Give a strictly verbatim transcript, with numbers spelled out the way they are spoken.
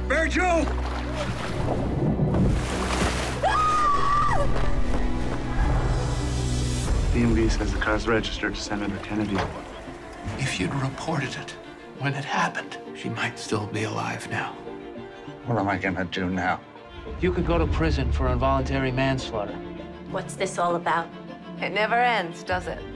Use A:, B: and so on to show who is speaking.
A: Virgil! D M V says the car's registered to Senator Kennedy.
B: If you'd reported it when it happened, she might still be alive now.
A: What am I gonna do now?
C: You could go to prison for involuntary manslaughter.
D: What's this all about?
E: It never ends, does it?